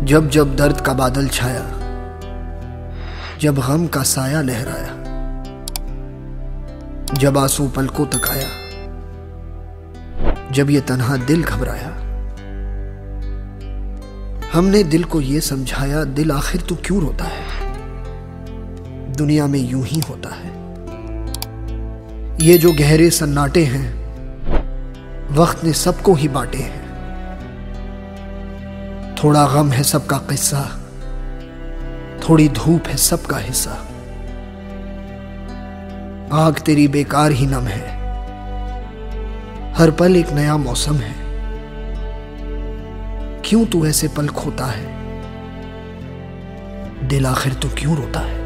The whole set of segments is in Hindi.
जब जब दर्द का बादल छाया, जब गम का साया लहराया, जब आंसू पलकों तक आया, जब ये तन्हा दिल घबराया, हमने दिल को ये समझाया, दिल आखिर तू क्यों रोता है, दुनिया में यूं ही होता है। ये जो गहरे सन्नाटे हैं, वक्त ने सबको ही बांटे हैं। थोड़ा गम है सबका किस्सा, थोड़ी धूप है सबका हिस्सा। आग तेरी बेकार ही नम है, हर पल एक नया मौसम है। क्यों तू ऐसे पल खोता है, दिल आखिर तू क्यों रोता है।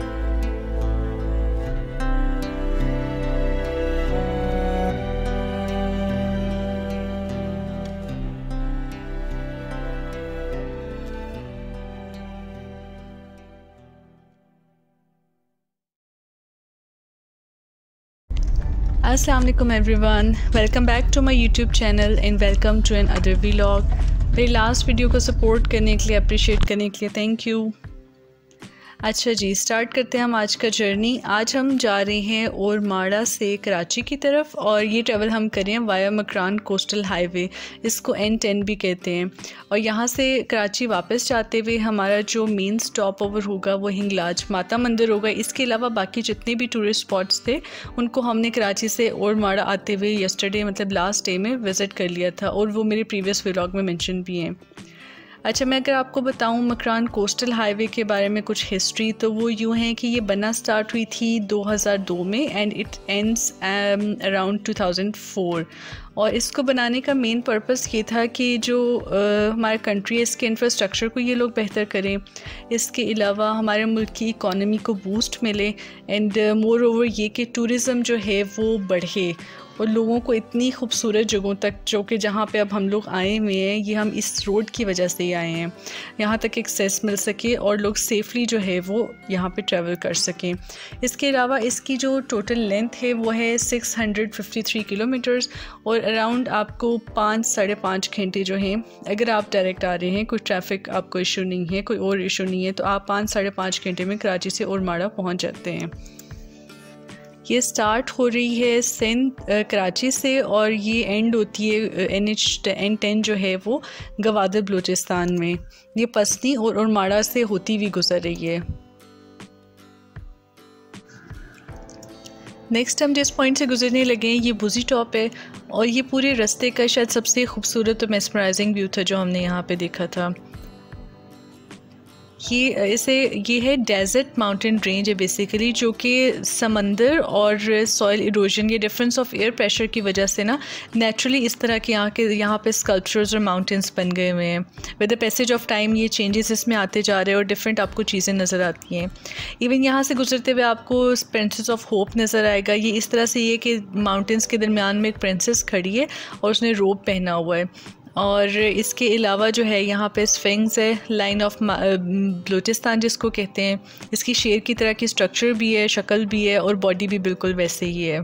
अस्सलाम वालेकुम everyone, welcome back to my YouTube channel and welcome to another vlog. मेरी लास्ट वीडियो को सपोर्ट करने के लिए, अप्रिशिएट करने के लिए थैंक यू। अच्छा जी, स्टार्ट करते हैं हम आज का जर्नी। आज हम जा रहे हैं ओरमाड़ा से कराची की तरफ और ये ट्रैवल हम करें वाया मकरान कोस्टल हाईवे, इसको N10 भी कहते हैं। और यहाँ से कराची वापस जाते हुए हमारा जो मेन स्टॉप ओवर होगा वो हिंगलाज माता मंदिर होगा। इसके अलावा बाकी जितने भी टूरिस्ट स्पॉट्स थे उनको हमने कराची से ओरमाड़ा आते हुए यस्टरडे मतलब लास्ट डे में विज़िट कर लिया था और वो मेरे प्रीवियस व्लॉग में मेंशन भी हैं। अच्छा, मैं अगर आपको बताऊं मकरान कोस्टल हाईवे के बारे में कुछ हिस्ट्री, तो वो यूँ है कि ये बनना स्टार्ट हुई थी 2002 में एंड इट एंड्स अराउंड 2004। और इसको बनाने का मेन पर्पस ये था कि जो हमारा कंट्री है इसके इंफ्रास्ट्रक्चर को ये लोग बेहतर करें, इसके अलावा हमारे मुल्क की इकॉनमी को बूस्ट मिले एंड मोर ओवर ये कि टूरिज़म जो है वो बढ़े और लोगों को इतनी खूबसूरत जगहों तक जो कि जहाँ पे अब हम लोग आए हुए हैं, ये हम इस रोड की वजह से ही आए हैं, यहाँ तक एक्सेस मिल सके और लोग सेफली जो है वो यहाँ पे ट्रैवल कर सकें। इसके अलावा इसकी जो टोटल लेंथ है वो है 653 किलोमीटर्स और अराउंड आपको 5-5.5 घंटे जो हैं, अगर आप डायरेक्ट आ रहे हैं, कोई ट्रैफिक आपको इशू नहीं है, कोई और इशू नहीं है, तो आप 5-5.5 घंटे में कराची से ओरमाड़ा पहुँच जाते हैं। ये स्टार्ट हो रही है सिंध कराची से और ये एंड होती है N10 जो है वो गवादर बलूचिस्तान में। ये पसनी और ओरमाड़ा से होती हुई गुजर रही है। नेक्स्ट हम जिस पॉइंट से गुजरने लगे हैं ये बुजी टॉप है और ये पूरे रास्ते का शायद सबसे खूबसूरत और मेस्मराइजिंग व्यू था जो हमने यहाँ पे देखा था। ये है डेजर्ट माउंटेन रेंज है बेसिकली, जो कि समंदर और सॉइल इरोजन, ये डिफरेंस ऑफ एयर प्रेशर की वजह से ना नेचुरली इस तरह के यहाँ पे स्कल्पचर्स और माउंटेन्स बन गए हुए हैं। With the passage of time ये चेंजेस इसमें आते जा रहे हैं और डिफरेंट आपको चीज़ें नज़र आती हैं। इवन यहाँ से गुजरते हुए आपको प्रिंसेस ऑफ होप नज़र आएगा। ये इस तरह से ये कि माउंटेन्स के दरमियान में एक प्रिंसेस खड़ी है और उसने रोब पहना हुआ है। और इसके अलावा जो है यहाँ पे स्फिंक्स है, लाइन ऑफ बलूचिस्तान जिसको कहते हैं। इसकी शेर की तरह की स्ट्रक्चर भी है, शक्ल भी है और बॉडी भी बिल्कुल वैसे ही है।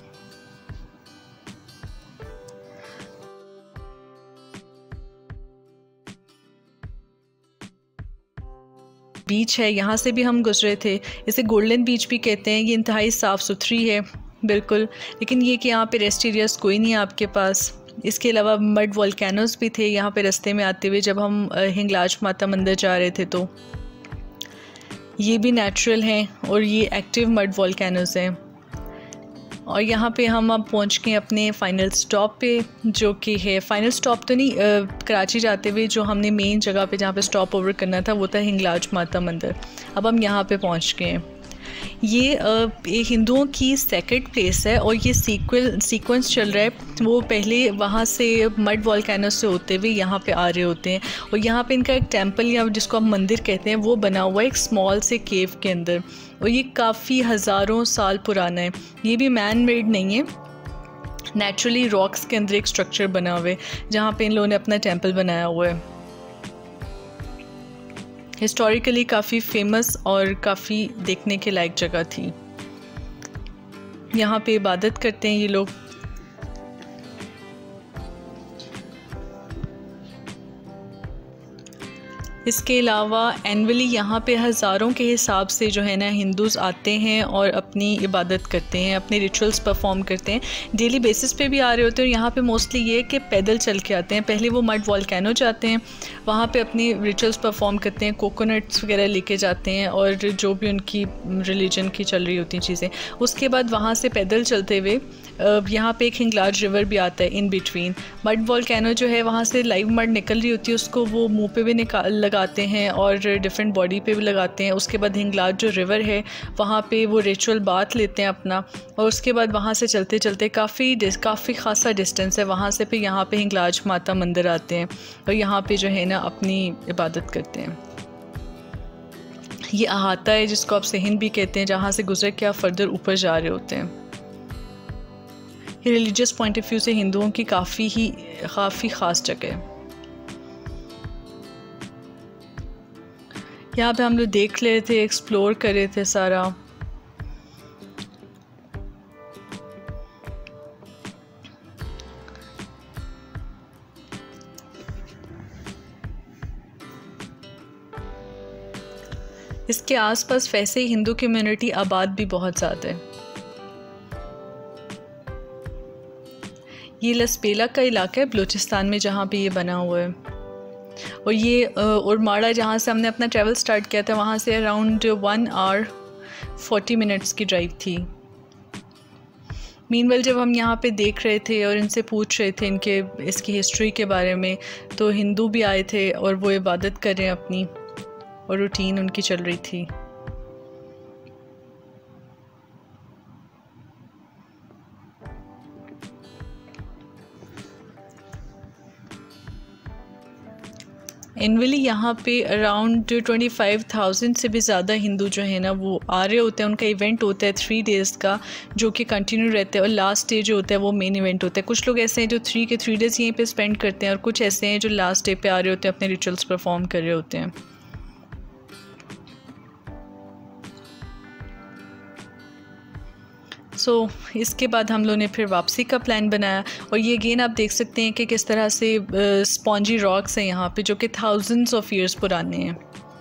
बीच है, यहाँ से भी हम गुजरे थे, इसे गोल्डन बीच भी कहते हैं। ये इंतहाई साफ़ सुथरी है बिल्कुल, लेकिन ये कि यहाँ पे रेस्ट एरियाज कोई नहीं है आपके पास। इसके अलावा मड वोल्केनोस भी थे यहाँ पे रास्ते में आते हुए जब हम हिंगलाज माता मंदिर जा रहे थे, तो ये भी नेचुरल हैं और ये एक्टिव मड वोल्केनोस हैं। और यहाँ पे हम अब पहुँच गए अपने फ़ाइनल स्टॉप पे, जो कि है फ़ाइनल स्टॉप तो नहीं, कराची जाते हुए जो हमने मेन जगह पे जहाँ पे स्टॉप ओवर करना था वो था हिंगलाज माता मंदिर। अब हम यहाँ पे पहुँच गए हैं। ये हिंदुओं की सेक्रेड प्लेस है और ये सीक्वेंस चल रहा है। वो पहले वहाँ से मड वोल्केनो से होते हुए यहाँ पे आ रहे होते हैं और यहाँ पे इनका एक टेंपल या जिसको हम मंदिर कहते हैं वो बना हुआ है एक स्मॉल से केव के अंदर, और ये काफ़ी हज़ारों साल पुराना है। ये भी मैन मेड नहीं है, नेचुरली रॉक्स के अंदर एक स्ट्रक्चर बना हुआ है जहाँ पे इन लोगों ने अपना टेंपल बनाया हुआ है। हिस्टोरिकली काफ़ी फेमस और काफ़ी देखने के लायक जगह थी। यहाँ पे इबादत करते हैं ये लोग। इसके अलावा एनुअली यहाँ पे हज़ारों के हिसाब से जो है ना हिंदूज़ आते हैं और अपनी इबादत करते हैं, अपने रिचुअल्स परफॉर्म करते हैं। डेली बेसिस पे भी आ रहे होते हैं और यहाँ पे मोस्टली ये कि पैदल चल के आते हैं। पहले वो मड वॉल्केनो जाते हैं, वहाँ पे अपनी रिचुअल्स परफॉर्म करते हैं, कोकोनट्स वगैरह लेके जाते हैं और जो भी उनकी रिलीजन की चल रही होती हैं चीज़ें। उसके बाद वहाँ से पैदल चलते हुए यहाँ पे एक हिंगलाज रिवर भी आता है इन बिटवीन। मड वॉल्केनो जो है वहाँ से लाइव मड निकल रही होती है, उसको वो मुंह पे भी लगाते हैं और डिफरेंट बॉडी पे भी लगाते हैं। उसके बाद हिंगलाज जो रिवर है वहाँ पे वो रिचुअल बात लेते हैं अपना, और उसके बाद वहाँ से चलते चलते काफ़ी खासा डिस्टेंस है वहाँ से फिर यहाँ पे हिंगलाज माता मंदिर आते हैं और यहाँ पे जो है ना अपनी इबादत करते हैं। ये अहाता है जिसको आप सिहिंद भी कहते हैं, जहाँ से गुजर के आप फर्दर ऊपर जा रहे होते हैं। ये रिलीजियस पॉइंट ऑफ व्यू से हिंदुओं की काफ़ी ख़ास जगह है। यहाँ पे हम लोग देख रहे थे, एक्सप्लोर कर रहे थे सारा। इसके आसपास वैसे ही हिंदू कम्युनिटी आबाद भी बहुत ज़्यादा है। ये लसपेला का इलाका है बलूचिस्तान में जहाँ पे ये बना हुआ है। और ये उरमाड़ा जहाँ से हमने अपना ट्रैवल स्टार्ट किया था वहाँ से अराउंड 1 आवर 40 मिनट्स की ड्राइव थी। मीनवेल जब हम यहाँ पे देख रहे थे और इनसे पूछ रहे थे इसकी हिस्ट्री के बारे में, तो हिंदू भी आए थे और वो इबादत कर रहे हैं अपनी, और रूटीन उनकी चल रही थी। एनुअली यहाँ पे अराउंड 25,000 से भी ज़्यादा हिंदू जो है ना वो आ रहे होते हैं। उनका इवेंट होता है 3 डेज़ का, जो कि कंटिन्यू रहता है, और लास्ट डे जो होता है वो मेन इवेंट होता है। कुछ लोग ऐसे हैं जो 3 के 3 डेज़ यहीं पे स्पेंड करते हैं, और कुछ ऐसे हैं जो लास्ट डे पे आ रहे होते हैं, अपने रिचुअल्स परफॉर्म कर रहे होते हैं। इसके बाद हम लोगों ने फिर वापसी का प्लान बनाया, और ये अगेन आप देख सकते हैं कि किस तरह से स्पॉन्जी रॉक्स हैं यहाँ पे, जो कि थाउजेंड्स ऑफ ईयर्स पुराने हैं।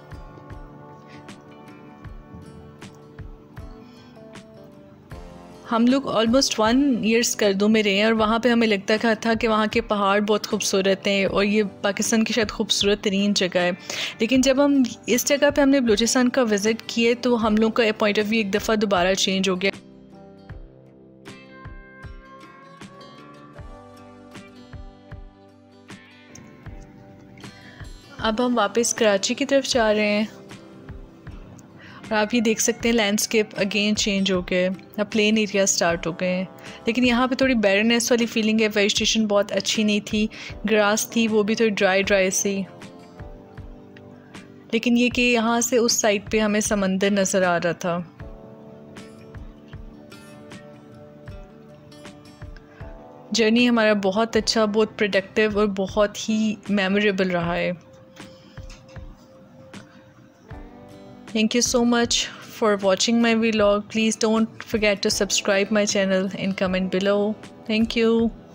हम लोग ऑलमोस्ट 1 ईयर स्कर्दू में रहे हैं, और वहाँ पे हमें लगता था कि वहाँ के पहाड़ बहुत खूबसूरत हैं और ये पाकिस्तान की शायद खूबसूरत तरीन जगह है। लेकिन जब हम इस जगह पे हमने बलूचिस्तान का विज़िट किए तो हम लोग का पॉइंट ऑफ व्यू एक दफ़ा दोबारा चेंज हो गया। अब हम वापस कराची की तरफ जा रहे हैं, और आप ये देख सकते हैं लैंडस्केप अगेन चेंज हो गए, अब प्लेन एरिया स्टार्ट हो गए हैं। लेकिन यहाँ पे थोड़ी बैरनेस वाली फीलिंग है, वेजिटेशन बहुत अच्छी नहीं थी, ग्रास थी वो भी थोड़ी ड्राई सी। लेकिन ये कि यहाँ से उस साइड पे हमें समंदर नज़र आ रहा था। जर्नी हमारा बहुत अच्छा, बहुत प्रोडक्टिव और बहुत ही मेमोरेबल रहा है। Thank you so much for watching my vlog. Please don't forget to subscribe my channel and comment below. Thank you.